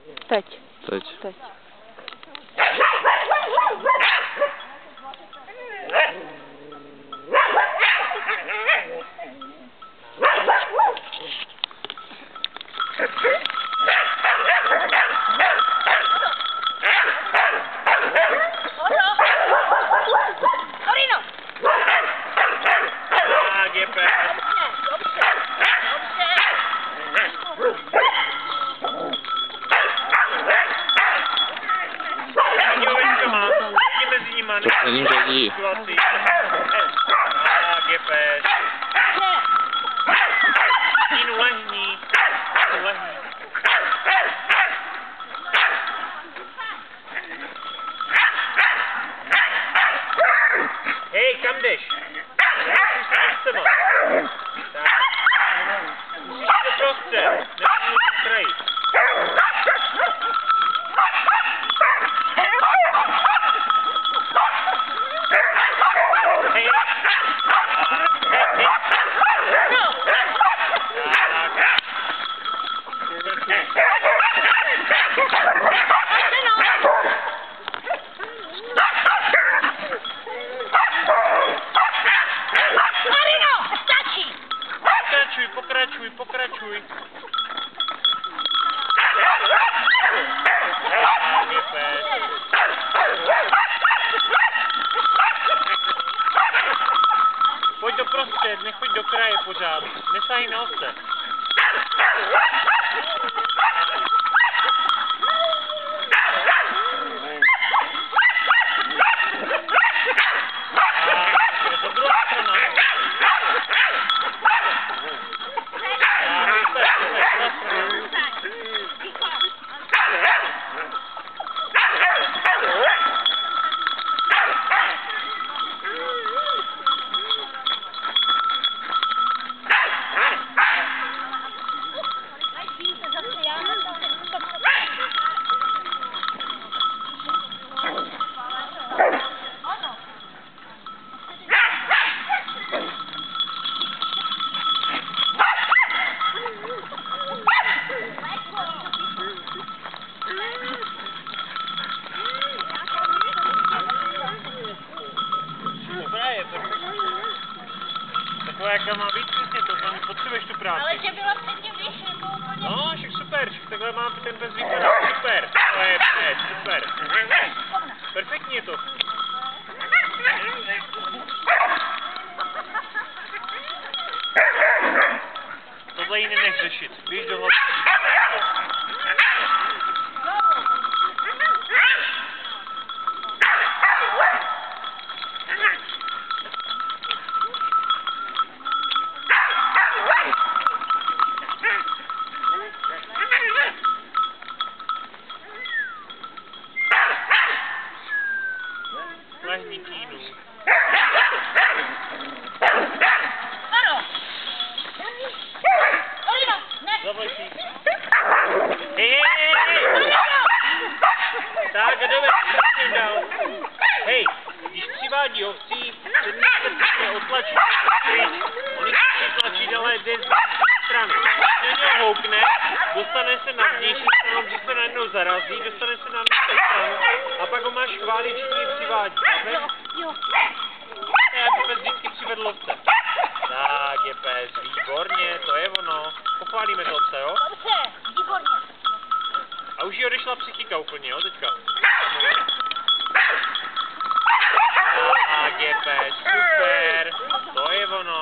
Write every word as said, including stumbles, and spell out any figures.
Teď. Teď. Teď. To se ním řadí. A G P S. Inu lehni. Lehni. Hej, kam jdeš? Musíš se dostat. Tak. Musíš se prostřed. Nesmíš v kraji. Hej. Pokračuj, pokračuj, pokračuj. Pojď do prostřed, nechoď do kraje pořád. Nesahej na ovce. Takhle jaká má být přesně to, tam potřebuješ tu práci. Ale že byla předtím vyšší, to úplně... No, však super, však takhle má ten pes vypadat, super, to je pes, super. Perfektní je to. Tohle jiný nech řešit, běž do hlavy. Lehni Tínu. Zavolej si. Hej, hej, hej, tak a jdeme, prosím dál. Hej, když přivádí ovcí, se nechce otlačit pryč. On jich chce tlačit, ale jde z strany. Když na něho houkne, dostane se na vnější stranu, když se najednou zarazí, dostane se na vnější stranu a pak ho máš chválit, že ji přivádí. Já bych pes vždycky přivedl ovce. Tak je pes, výborně, to je ono. Pochválíme to ovce, jo? Dobře, výborně. A už jí odešla psychika úplně, jo, teďka. Tak je pes, super, to je ono.